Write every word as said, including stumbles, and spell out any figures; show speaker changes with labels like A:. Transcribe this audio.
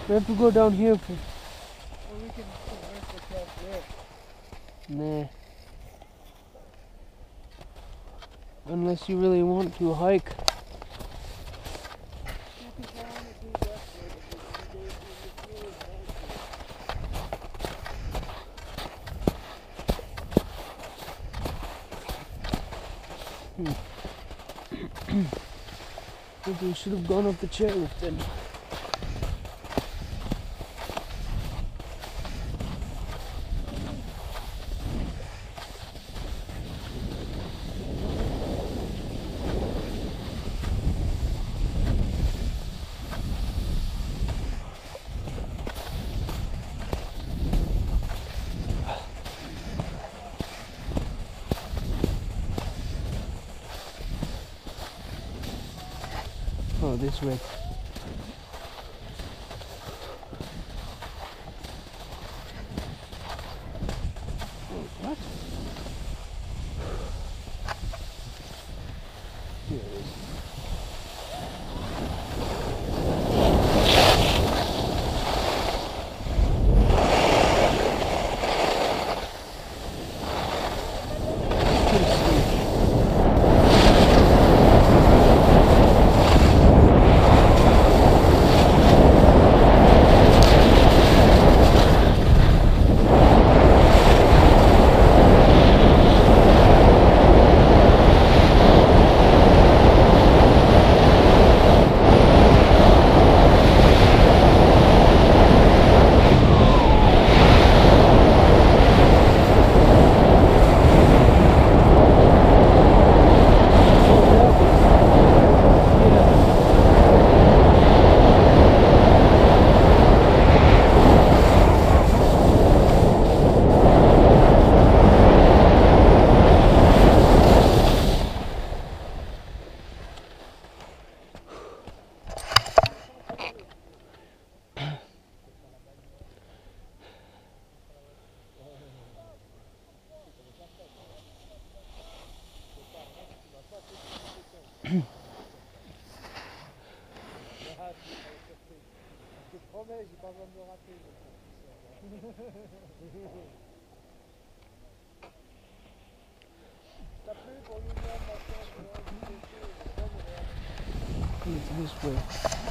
A: We have to go down here for...
B: Or we can convert the truck there.
A: Nah. Unless you really want to hike. Hmm. Maybe we should have gone up the chairlift then. Oh, this way. What? Here it is.
B: Je te promets, j'ai pas besoin de me rater. T'as plu pour l'union de ma chambre?
A: It's this way.